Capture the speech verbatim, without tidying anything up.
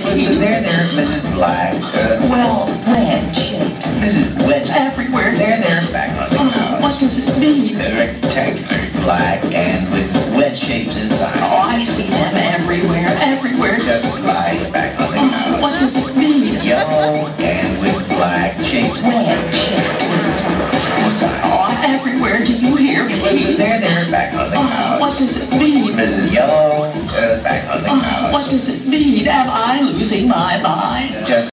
There, there, Missus Black. Uh, Well, wedge shapes. Missus Wedge. Everywhere. There, there, back on the Oh, couch. what does it mean? They're rectangular, black, and with wedge shapes inside. Oh, I see them everywhere, everywhere. Just lie back on the Oh, couch. what does it mean? Yellow and with black shapes. Wedge shapes inside. Inside. Oh, everywhere. Do you hear me? There, there, back on the Oh, couch. what does it mean? Missus Yellow, uh, back on the Oh, couch. what does it mean? Am I losing my mind? Just